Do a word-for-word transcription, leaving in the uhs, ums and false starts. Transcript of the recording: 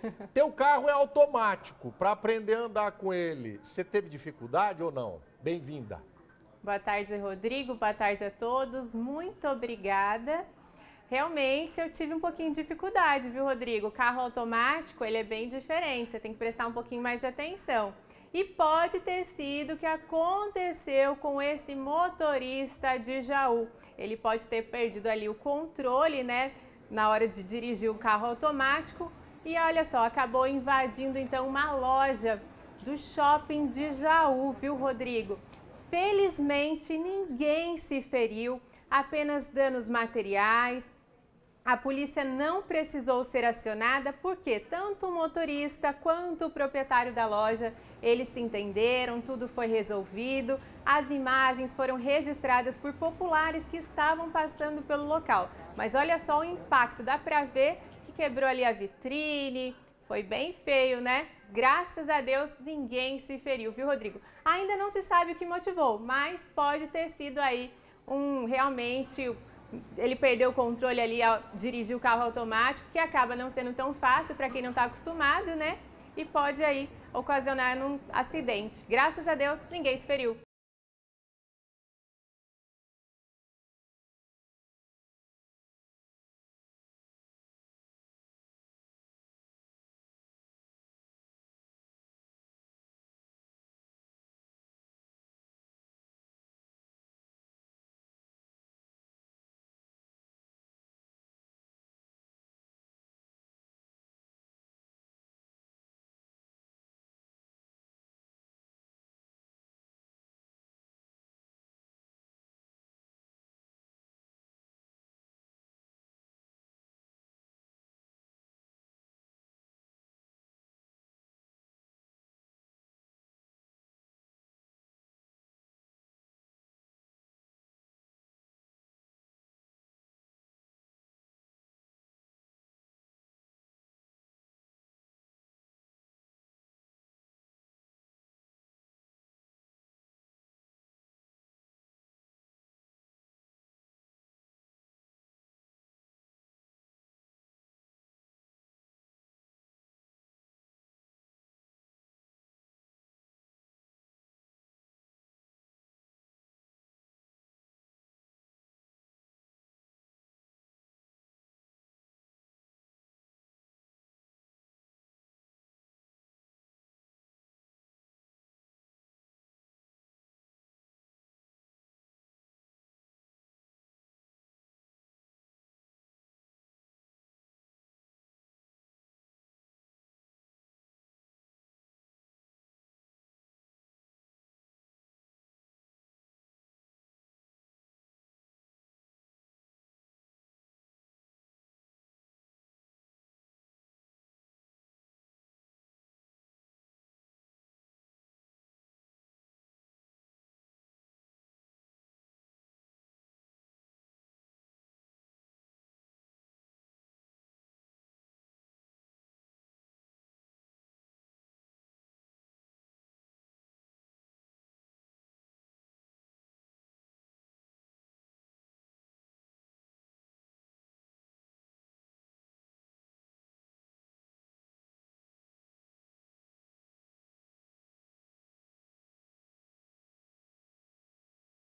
Teu carro é automático, para aprender a andar com ele, você teve dificuldade ou não? Bem-vinda. Boa tarde, Rodrigo. Boa tarde a todos. Muito obrigada. Realmente eu tive um pouquinho de dificuldade, viu, Rodrigo? O carro automático, ele é bem diferente, você tem que prestar um pouquinho mais de atenção. E pode ter sido o que aconteceu com esse motorista de Jaú. Ele pode ter perdido ali o controle, né, na hora de dirigir o carro automático. E olha só, acabou invadindo então uma loja do shopping de Jaú, viu, Rodrigo? Felizmente ninguém se feriu, apenas danos materiais. A polícia não precisou ser acionada porque tanto o motorista quanto o proprietário da loja, eles se entenderam, tudo foi resolvido. As imagens foram registradas por populares que estavam passando pelo local. Mas olha só o impacto, dá pra ver que quebrou ali a vitrine, foi bem feio, né? Graças a Deus ninguém se feriu, viu, Rodrigo? Ainda não se sabe o que motivou, mas pode ter sido aí um realmente... Ele perdeu o controle ali ao dirigir o carro automático, que acaba não sendo tão fácil para quem não está acostumado, né? E pode aí ocasionar um acidente. Graças a Deus, ninguém se feriu.